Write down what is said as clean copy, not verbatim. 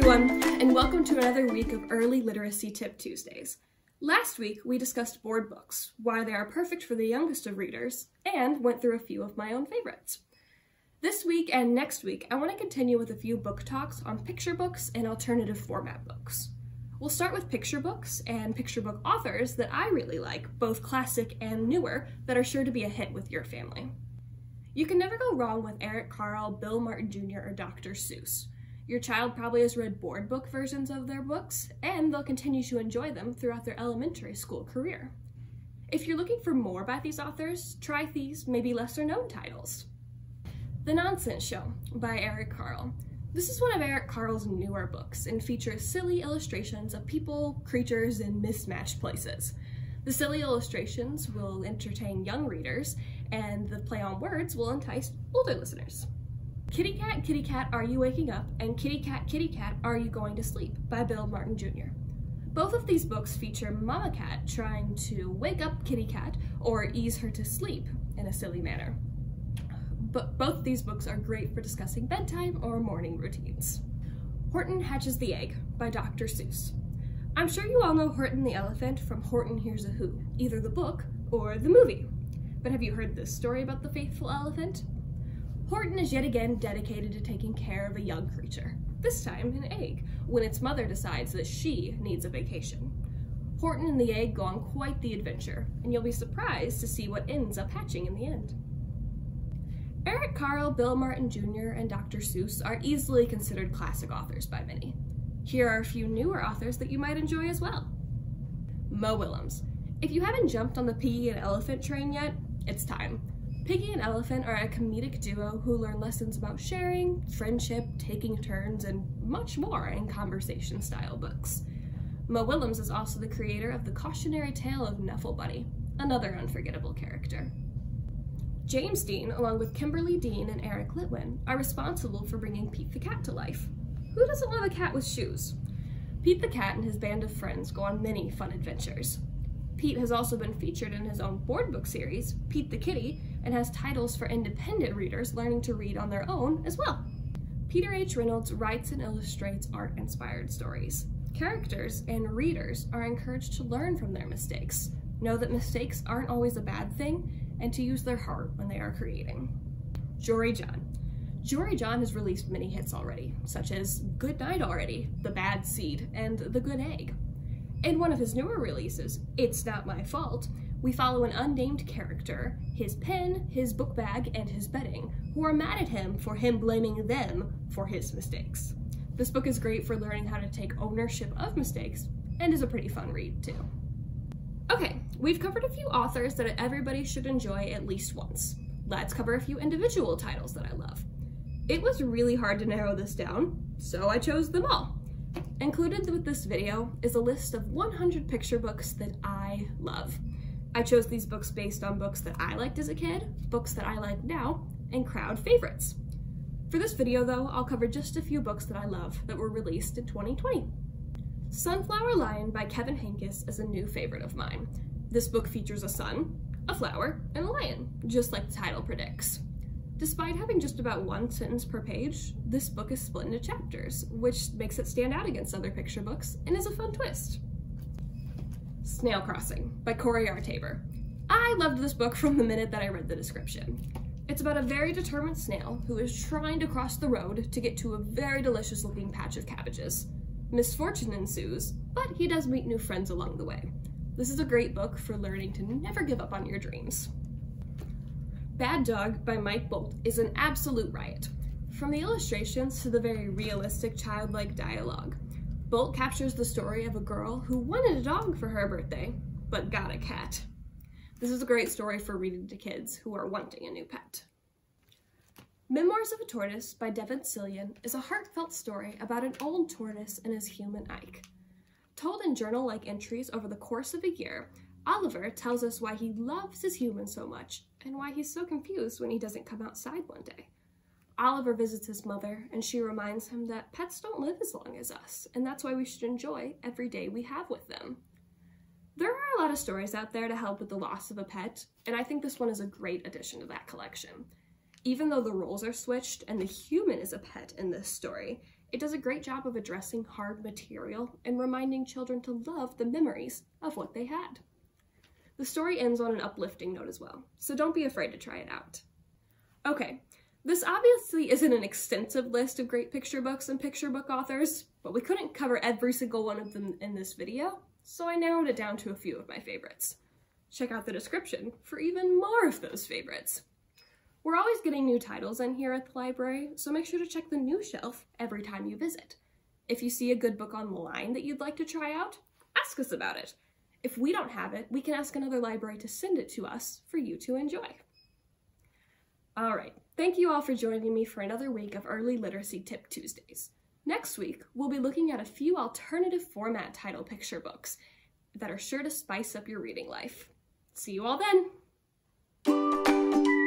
everyone, and welcome to another week of Early Literacy Tip Tuesdays. Last week, we discussed board books, why they are perfect for the youngest of readers, and went through a few of my own favorites. This week and next week, I want to continue with a few book talks on picture books and alternative format books. We'll start with picture books and picture book authors that I really like, both classic and newer, that are sure to be a hit with your family. You can never go wrong with Eric Carle, Bill Martin Jr., or Dr. Seuss. Your child probably has read board book versions of their books, and they'll continue to enjoy them throughout their elementary school career. If you're looking for more by these authors, try these maybe lesser-known titles. The Nonsense Show by Eric Carle. This is one of Eric Carle's newer books and features silly illustrations of people, creatures, and mismatched places. The silly illustrations will entertain young readers, and the play on words will entice older listeners. Kitty Cat, Are You Waking Up? And Kitty Cat, Are You Going to Sleep? By Bill Martin Jr. Both of these books feature Mama Cat trying to wake up Kitty Cat or ease her to sleep in a silly manner. But both these books are great for discussing bedtime or morning routines. Horton Hatches the Egg by Dr. Seuss. I'm sure you all know Horton the Elephant from Horton Hears a Who, either the book or the movie. But have you heard this story about the faithful elephant? Horton is yet again dedicated to taking care of a young creature, this time an egg, when its mother decides that she needs a vacation. Horton and the egg go on quite the adventure, and you'll be surprised to see what ends up hatching in the end. Eric Carle, Bill Martin Jr., and Dr. Seuss are easily considered classic authors by many. Here are a few newer authors that you might enjoy as well. Mo Willems. If you haven't jumped on the Piggy and Elephant train yet, it's time. Piggy and Elephant are a comedic duo who learn lessons about sharing, friendship, taking turns, and much more in conversation-style books. Mo Willems is also the creator of The Cautionary Tale of Nufflebunny, another unforgettable character. James Dean, along with Kimberly Dean and Eric Litwin, are responsible for bringing Pete the Cat to life. Who doesn't love a cat with shoes? Pete the Cat and his band of friends go on many fun adventures. Pete has also been featured in his own board book series, Pete the Kitty, and has titles for independent readers learning to read on their own as well. Peter H. Reynolds writes and illustrates art-inspired stories. Characters and readers are encouraged to learn from their mistakes, know that mistakes aren't always a bad thing, and to use their heart when they are creating. Jory John. Jory John has released many hits already, such as Good Night Already, The Bad Seed, and The Good Egg. In one of his newer releases, It's Not My Fault, we follow an unnamed character, his pen, his book bag, and his bedding, who are mad at him for him blaming them for his mistakes. This book is great for learning how to take ownership of mistakes, and is a pretty fun read too. Okay, we've covered a few authors that everybody should enjoy at least once. Let's cover a few individual titles that I love. It was really hard to narrow this down, so I chose them all. Included with this video is a list of 100 picture books that I love. I chose these books based on books that I liked as a kid, books that I like now, and crowd favorites. For this video though, I'll cover just a few books that I love that were released in 2020. Sunflower Lion by Kevin Henkes is a new favorite of mine. This book features a sun, a flower, and a lion, just like the title predicts. Despite having just about one sentence per page, this book is split into chapters, which makes it stand out against other picture books and is a fun twist. Snail Crossing by Corey R. Tabor. I loved this book from the minute that I read the description. It's about a very determined snail who is trying to cross the road to get to a very delicious looking patch of cabbages. Misfortune ensues, but he does meet new friends along the way. This is a great book for learning to never give up on your dreams. Bad Dog by Mike Bolt is an absolute riot. From the illustrations to the very realistic childlike dialogue, Bolt captures the story of a girl who wanted a dog for her birthday, but got a cat. This is a great story for reading to kids who are wanting a new pet. Memoirs of a Tortoise by Devin Cillian is a heartfelt story about an old tortoise and his human Ike. Told in journal-like entries over the course of a year, Oliver tells us why he loves his human so much and why he's so confused when he doesn't come outside one day. Oliver visits his mother, and she reminds him that pets don't live as long as us, and that's why we should enjoy every day we have with them. There are a lot of stories out there to help with the loss of a pet, and I think this one is a great addition to that collection. Even though the roles are switched and the human is a pet in this story, It does a great job of addressing hard material and reminding children to love the memories of what they had. The story ends on an uplifting note as well, so don't be afraid to try it out. Okay, this obviously isn't an extensive list of great picture books and picture book authors, but we couldn't cover every single one of them in this video, so I narrowed it down to a few of my favorites. Check out the description for even more of those favorites. We're always getting new titles in here at the library, so make sure to check the new shelf every time you visit. If you see a good book online that you'd like to try out, ask us about it. If we don't have it, we can ask another library to send it to us for you to enjoy. All right, thank you all for joining me for another week of Early Literacy Tip Tuesdays. Next week, we'll be looking at a few alternative format title picture books that are sure to spice up your reading life. See you all then!